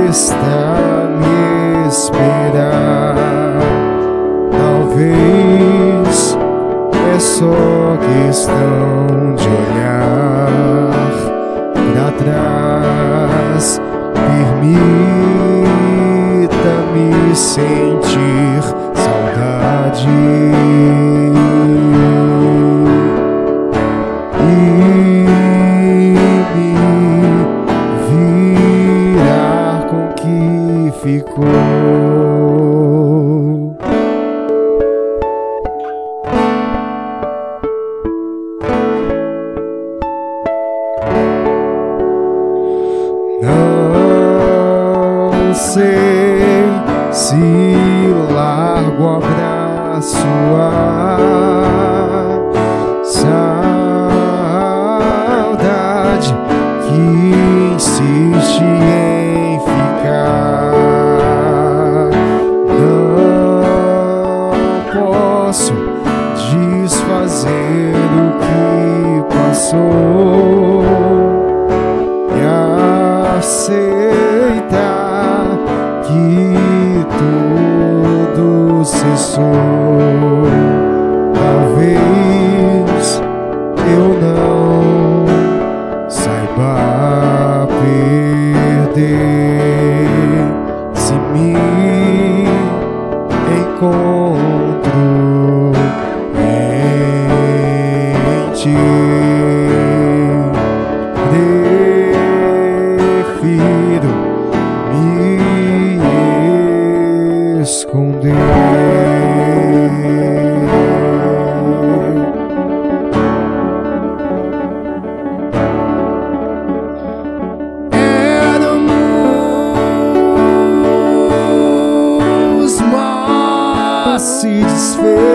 está me esperar. Talvez é só questão de olhar pra trás. Permita-me sentir saudade e me virar com o que ficou. Não sei se largo o abraço a saudade que insiste em ficar. Não posso desfazer o que passou e aceitar que tudo cessou. Talvez eu não saiba perder se me encontro em ti. Prefiro me esconder. Éramos, mas se desfez.